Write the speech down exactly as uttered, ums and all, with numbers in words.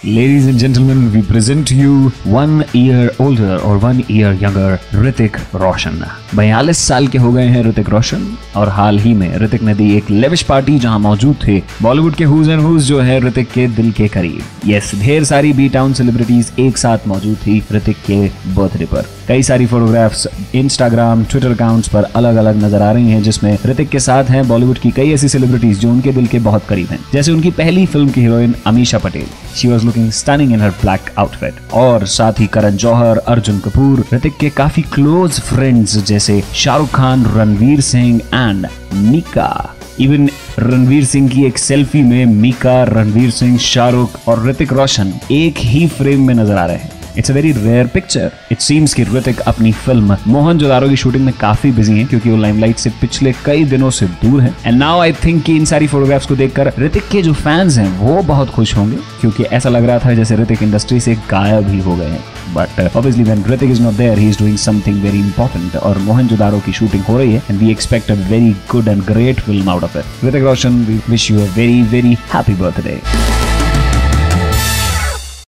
Ladies and gentlemen, we present to you one year older or one year younger Hrithik Roshan. बयालीस साल के हो गए हैं ऋतिक रोशन और हाल ही में ऋतिक ने दी एक लेविश पार्टी जहां मौजूद थे बॉलीवुड के हुज एंड हुज जो है ऋतिक के दिल के करीब। यस, ढेर सारी बी टाउन सेलिब्रिटीज एक साथ मौजूद थी ऋतिक के बर्थडे पर। कई सारी फोटोग्राफ्स इंस्टाग्राम ट्विटर अकाउंट्स पर अलग अलग नजर आ रही हैं, जिसमें ऋतिक के साथ हैं बॉलीवुड की कई ऐसी सेलिब्रिटीज जो उनके दिल के बहुत करीब हैं, जैसे उनकी पहली फिल्म की heroine Amisha Patel. She was looking stunning in her black outfit. और साथ ही करण जौहर, अर्जुन कपूर, ऋतिक के काफी क्लोज फ्रेंड्स जैसे शाहरुख खान, रणवीर सिंह एंड मीका। इवन रणवीर सिंह की एक सेल्फी में मीका, रणवीर सिंह, शाहरुख और ऋतिक रोशन एक ही फ्रेम में नजर आ रहे हैं। It's a very rare picture. It seems कि ऋतिक अपनी फिल्म मोहन जोदारो की शूटिंग में काफी बिजी हैं, क्योंकि वो लाइमलाइट से पिछले कई दिनों से दूर हैं। एंड नाउ आई थिंक कि इन सारी फोटोग्राफ्स को देखकर ऋतिक के जो फैंस हैं वो बहुत खुश होंगे, क्योंकि ऐसा लग रहा था जैसे ऋतिक इंडस्ट्री से गायब ही हो गए हैं। But obviously when Hrithik is not there, he is doing something very important. और मोहन जोदारो की शूटिंग हो रही है and we expect a very good and great film out of it. Hrithik Roshan, we wish you a very very happy birthday.